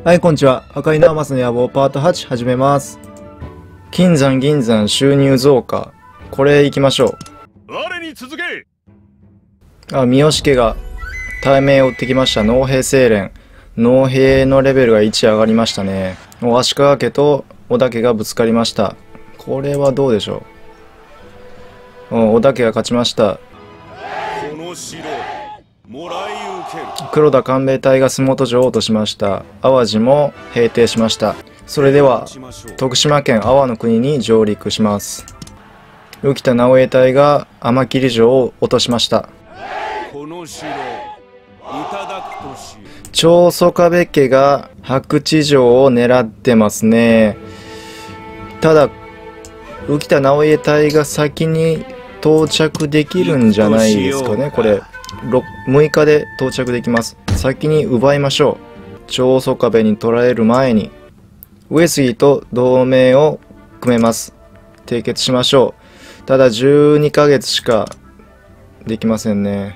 はい、こんにちは。赤いナーマスの野望パート8始めます。金山銀山収入増加。これ行きましょう。 我に続け。 三好家が対面を打ってきました。農兵精錬。農兵のレベルが1上がりましたね。足利家と織田家がぶつかりました。これはどうでしょう。織田家が勝ちました。 この城もらい受ける。 黒田官兵衛隊が洲本城を落としました。淡路も平定しました。それでは徳島県阿波の国に上陸します。浮田直江隊が天切城を落としました。 この城いただくとし。 長宗我部家が白地城を狙ってますね。ただ浮田直江隊が先に到着できるんじゃないですかね。これ6日で到着できます。先に奪いましょう。長宗我部に取られる前に上杉と同盟を組めます。締結しましょう。ただ12ヶ月しかできませんね。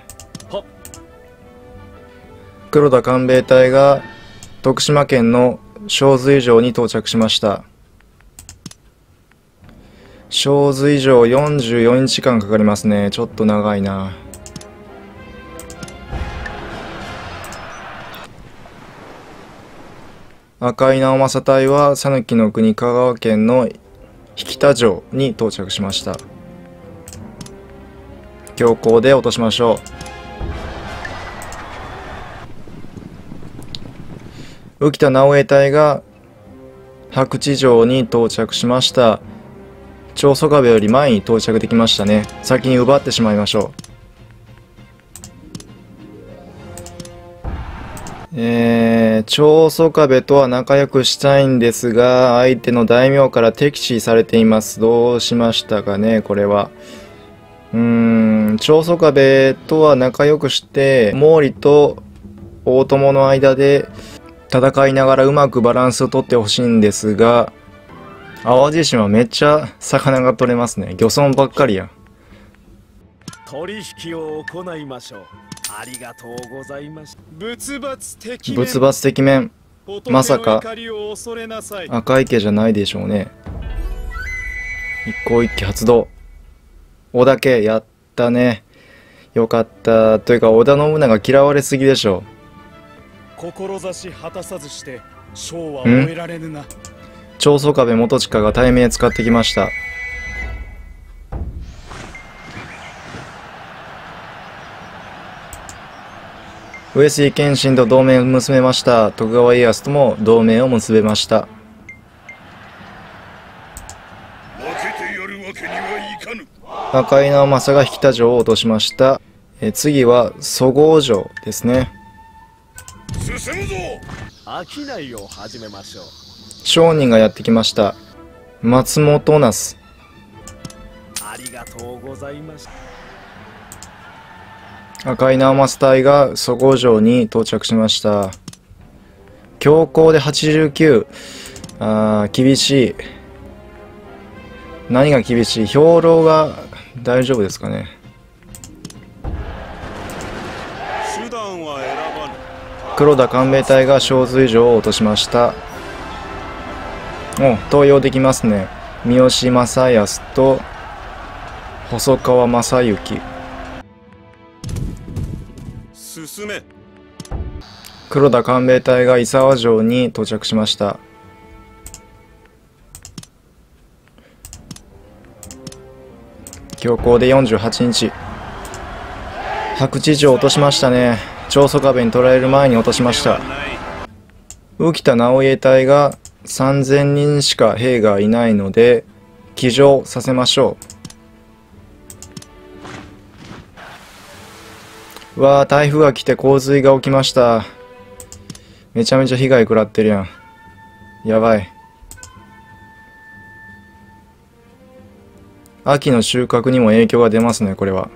黒田官兵衛隊が徳島県の小水城に到着しました。小水城44日間かかりますね。ちょっと長いな。赤井直政隊は讃岐の国香川県の引田城に到着しました。強行で落としましょう。浮田直江隊が白地城に到着しました。長宗我部より前に到着できましたね。先に奪ってしまいましょう。長宗我部とは仲良くしたいんですが、相手の大名から敵視されています。どうしましたかね、これは。長宗我部とは仲良くして、毛利と大友の間で戦いながらうまくバランスをとってほしいんですが、淡路島めっちゃ魚が取れますね。漁村ばっかりや。 取引を行いましょう。ありがとうございます。仏罰敵面。まさか赤赤池じゃないでしょうね。一向一揆発動。織田家やったね。よかった。というか織田信長嫌われすぎでしょ。 志果たさずして将は終えられぬな。 長宗我部元親が対面使ってきました。上杉謙信と同盟を結べました。徳川家康とも同盟を結べました。 負けてやるわけにはいかぬ。 赤井直政が引田城を落としました。次は十郷城ですね。 進むぞ。商いを始めましょう。 商人がやってきました。松本那須。 ありがとうございます。 赤井直政隊が十郷城に到着しました。強行で89。厳しい。何が厳しい？兵糧が大丈夫ですかね。 手段は選ばぬ。 黒田官兵衛隊が小水城を落としました。登用できますね。三好正康と細川正幸。 進め。 黒田官兵衛隊が伊沢城に到着しました。強行で48日。白地城を落としましたね。長宗我部に取られる前に落としました。浮田直江隊が3000人しか兵がいないので騎乗させましょう。わあ、台風が来て洪水が起きました。めちゃめちゃ被害食らってるやん。やばい。秋の収穫にも影響が出ますね、これは。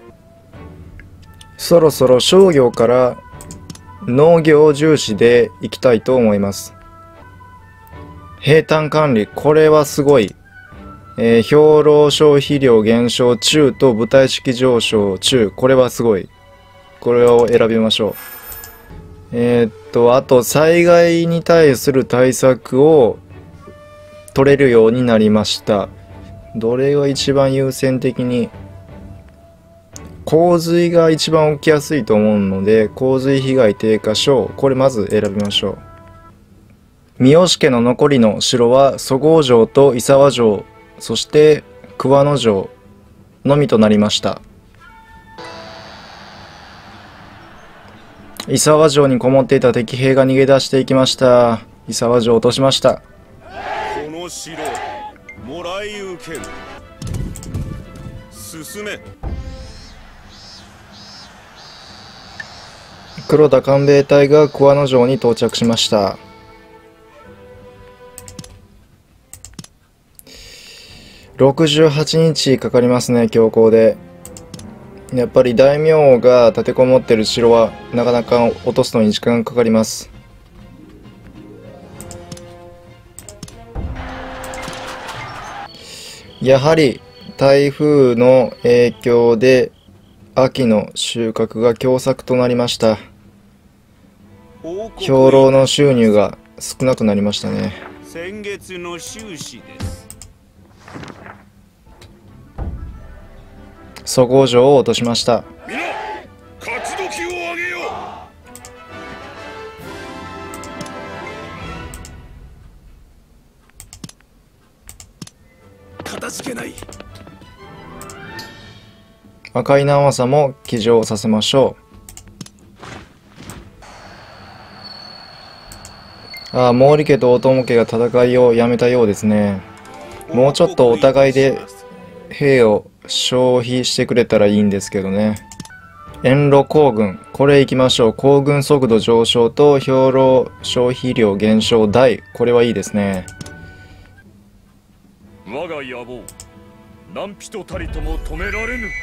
そろそろ商業から農業重視でいきたいと思います。平坦管理、これはすごい。兵糧消費量減少中と部隊式上昇中、これはすごい。これを選びましょう。 あと災害に対する対策を取れるようになりました。どれが一番優先的に、洪水が一番起きやすいと思うので、洪水被害低下省、これまず選びましょう。三好家の残りの城は十郷城と伊沢城、そして桑野城のみとなりました。伊沢城にこもっていた敵兵が逃げ出していきました。伊沢城を落としました。 この城もらい受ける。進め。 黒田官兵衛隊が桑野城に到着しました。68日かかりますね、強行で。やっぱり大名が立てこもってる城はなかなか落とすのに時間がかかります。やはり台風の影響で秋の収穫が凶作となりました。兵糧の収入が少なくなりましたね。 先月の収支です。 十郷城を落としました。 皆勝ち時を上げよう。かたじけない。 赤い南和佐も騎乗させましょう。毛利家と大友家が戦いをやめたようですね。もうちょっとお互いで兵を消費してくれたらいいんですけどね。遠路行軍、これ行きましょう。行軍速度上昇と兵糧消費量減少大、これはいいですね。 我が野望、何人たりとも止められぬ。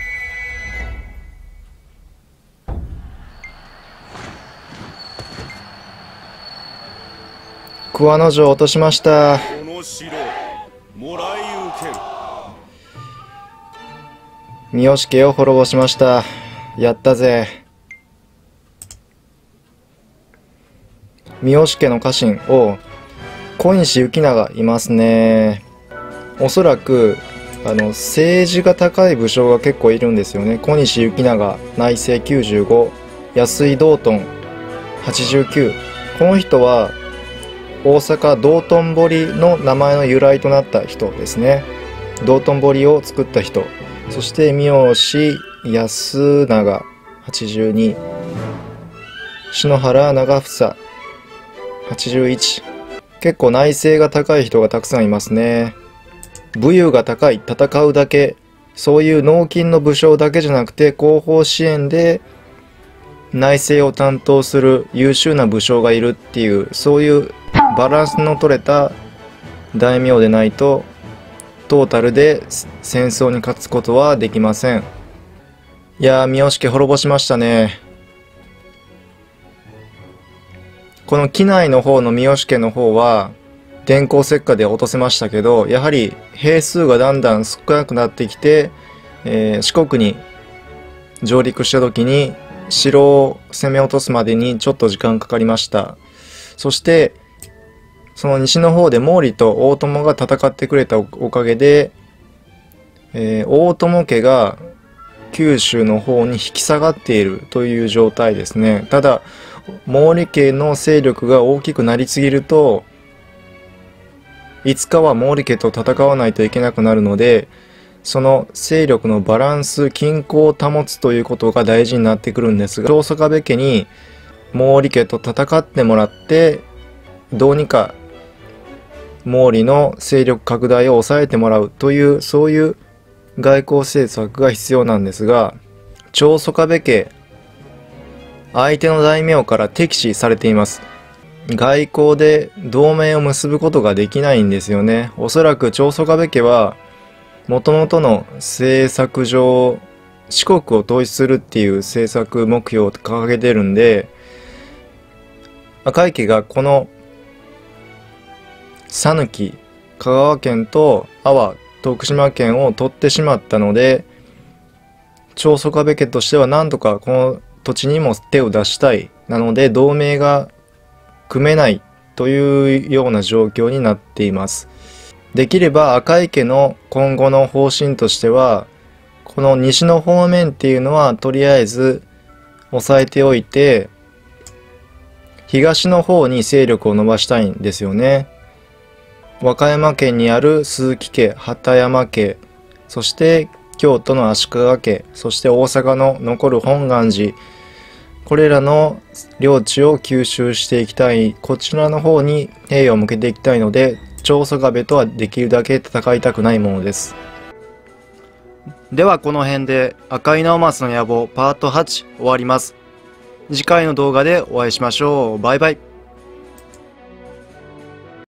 桑野城を落としました。 この城もらい受ける。 三好家を滅ぼしました。やったぜ。三好家の家臣を小西行長いますね。おそらく政治が高い武将が結構いるんですよね。小西行長内政95、安井道頓89。この人は大阪道頓堀の名前の由来となった人ですね。道頓堀を作った人。そして三好康長82、篠原長房81。結構内政が高い人がたくさんいますね。武勇が高い、戦うだけ、そういう納金の武将だけじゃなくて後方支援で内政を担当する優秀な武将がいるっていう、そういうバランスの取れた大名でないとトータルで戦争に勝つことはできません。いやー、三好家滅ぼしましたね。この畿内の方の三好家の方は電光石火で落とせましたけど、やはり兵数がだんだん少なくなってきて、四国に上陸した時に城を攻め落とすまでにちょっと時間かかりました。そしてその西の方で毛利と大友が戦ってくれたおかげで、大友家が九州の方に引き下がっているという状態ですね。ただ毛利家の勢力が大きくなりすぎるといつかは毛利家と戦わないといけなくなるので、その勢力のバランス、均衡を保つということが大事になってくるんですが、長宗我部家に毛利家と戦ってもらってどうにか毛利の勢力拡大を抑えてもらうという、そういう外交政策が必要なんですが、長宗我部家、相手の大名から敵視されています。外交で同盟を結ぶことができないんですよね。おそらく長宗我部家はもともとの政策上、四国を統一するっていう政策目標を掲げてるんで、赤井家がこの讃岐、香川県と阿波、徳島県を取ってしまったので、長宗我部家としては何とかこの土地にも手を出したい。なので同盟が組めないというような状況になっています。できれば赤井家の今後の方針としては、この西の方面っていうのはとりあえず押さえておいて、東の方に勢力を伸ばしたいんですよね。和歌山県にある鈴木家、畑山家、そして京都の足利家、そして大阪の残る本願寺、これらの領地を吸収していきたい、こちらの方に兵を向けていきたいので、長宗我部とはできるだけ戦いたくないものです。ではこの辺で赤井直政の野望パート8終わります。次回の動画でお会いしましょう。バイバイ。